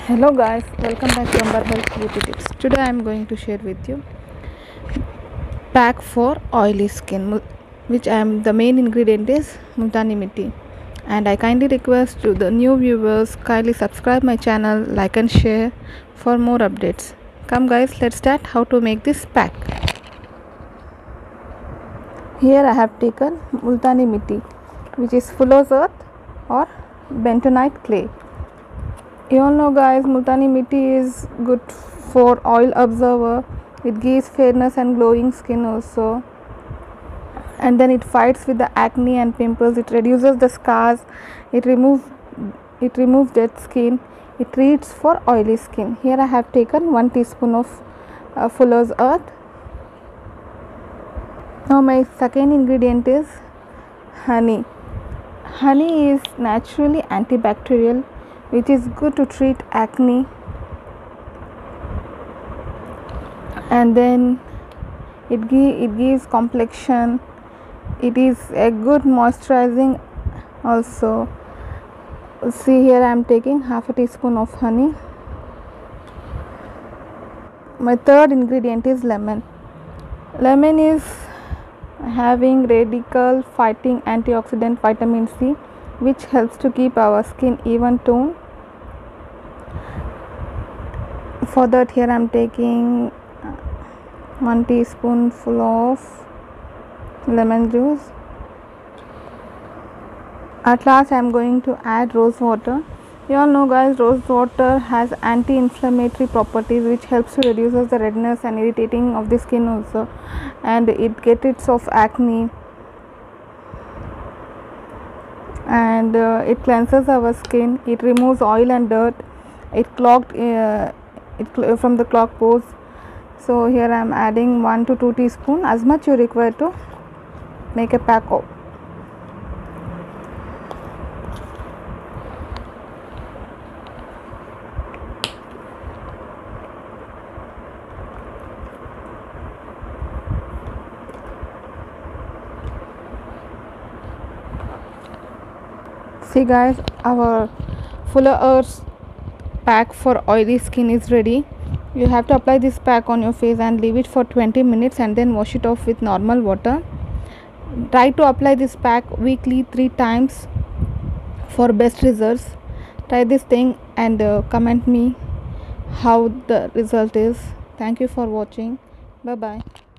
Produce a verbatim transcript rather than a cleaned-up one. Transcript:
Hello guys, welcome back to Amber Health Beauty Tips. Today I am going to share with you pack for oily skin, mu- which I am the main ingredient is Multani Mitti. And I kindly request to the new viewers kindly subscribe my channel, like and share for more updates. Come guys, let's start how to make this pack. Here I have taken Multani Mitti, which is Fuller's earth or bentonite clay. You all know guys, Multani Mitti is good for oil absorber. It gives fairness and glowing skin also, and then it fights with the acne and pimples. It reduces the scars. It removes it removes dead skin. It treats for oily skin. Here I have taken one teaspoon of uh, Fuller's earth. Now my second ingredient is honey. Honey is naturally antibacterial, which is good to treat acne, and then it, gi- it gives complexion. It is a good moisturizing also. See, here I am taking half a teaspoon of honey. My third ingredient is lemon. Lemon is having radical fighting antioxidant vitamin C, which helps to keep our skin even tone. For that, here I am taking one teaspoonful of lemon juice. At last I am going to add rose water. You all know guys, rose water has anti-inflammatory properties, which helps to reduce the redness and irritating of the skin also, and it gets rid of acne, and uh, it cleanses our skin. It removes oil and dirt. It clogged uh, it cl- from the clogged pores. So here I am adding one to two teaspoon, as much you require to make a pack of. See guys, our Fuller Earth pack for oily skin is ready. You have to apply this pack on your face and leave it for twenty minutes, and then wash it off with normal water. Try to apply this pack weekly three times for best results. Try this thing and uh, comment me how the result is. Thank you for watching. Bye bye.